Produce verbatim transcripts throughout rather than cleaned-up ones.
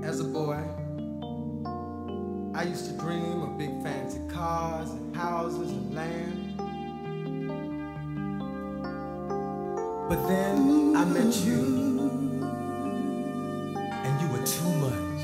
As a boy, I used to dream of big fancy cars and houses and land. But then I met you, and you were too much.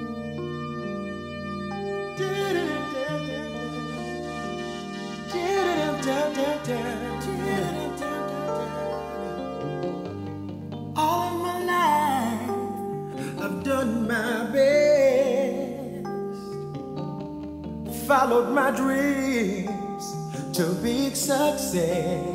All my life I've done my best, followed my dreams to big success.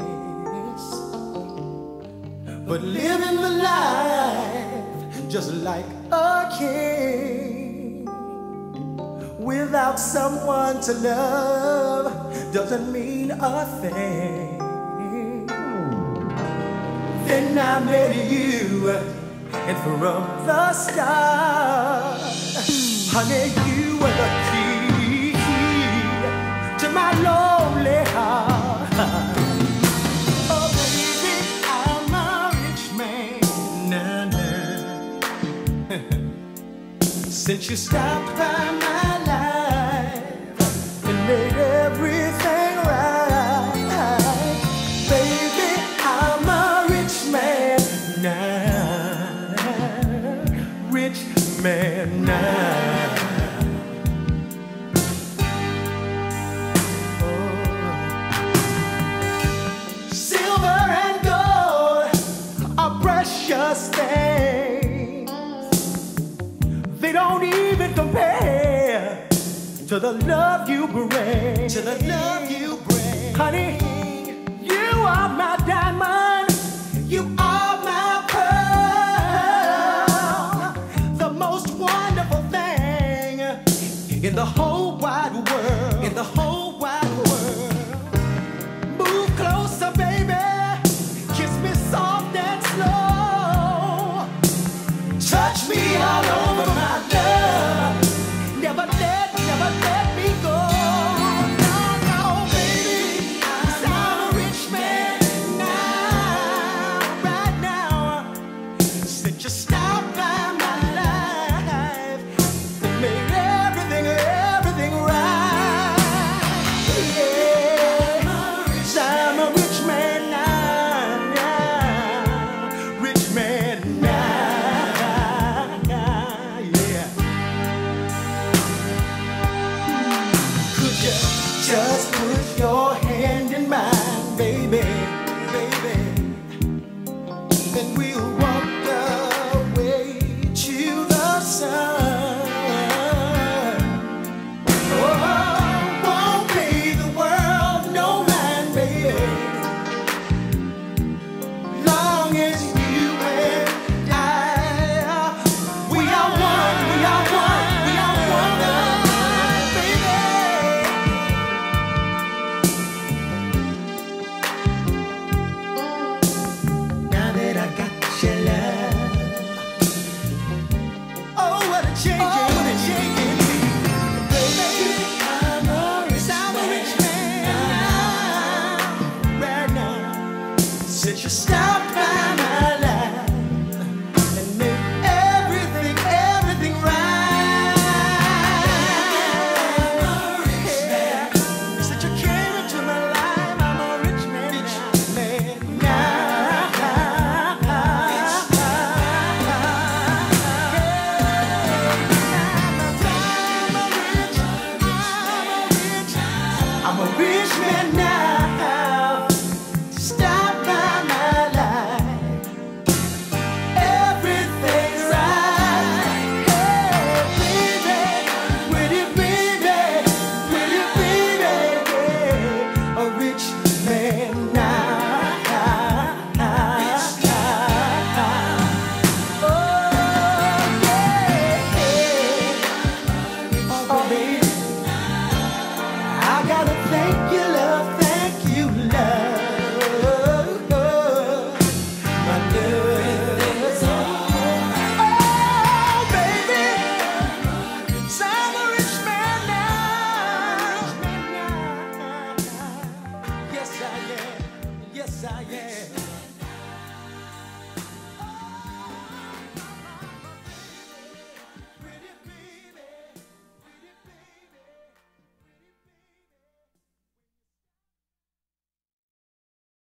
But living the life just like a king, without someone to love, doesn't mean a thing. Then I met you, and from the start, honey, you were the key to my lonely heart. Since you stopped by my life and made everything right, baby, I'm a rich man now, rich man now. Oh. Silver and gold are precious things. They don't even compare to the love you bring. To the love you bring. Honey, you are my diamond. You are my pearl. The most wonderful thing in the whole